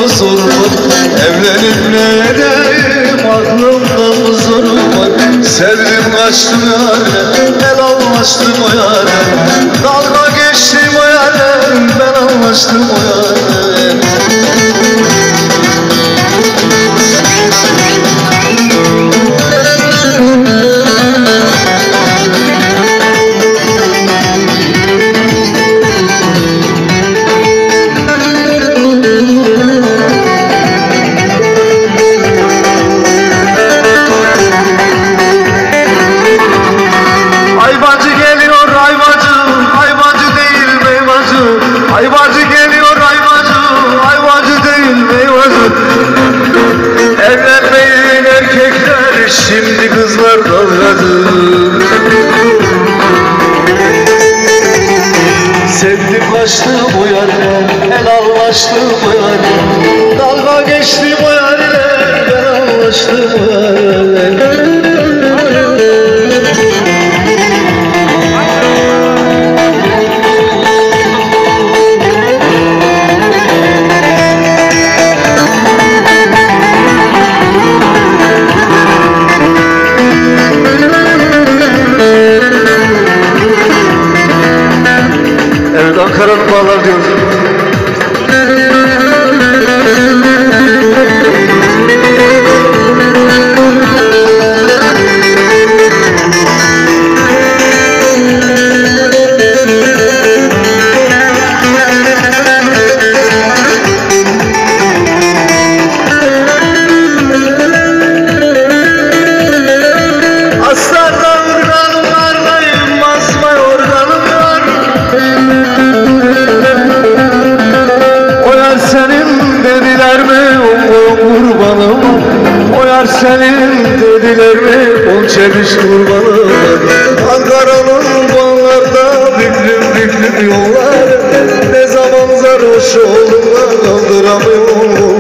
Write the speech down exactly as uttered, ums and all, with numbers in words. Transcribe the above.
huzur var. Evlenip ne edeyim aklımda huzur var. Sevdim kaçtım yâre, el anlaştım o yâre. Dalga geçtim o yâre, ben anlaştım o yâre. Ayvacı geliyor ayvacı, ayvacı değil meyvacı. Ayvacı geliyor ayvacı, ayvacı değil meyvacı. Evlenmeyin erkekler, şimdi kızlar dalgacı. Sevdim kaçtım o yarına, el anlaştım o yarına. Dalga geçtim o yarına, ben anlaştım o yarına. Evet, Ankara'nın bağlar diyoruz. Senin dediler mi on çeviş kurbanı. Ankara'nın bağlarda büklüm büklüm yollar. Ne zaman sarhoş oldum da kaldıramıyorum.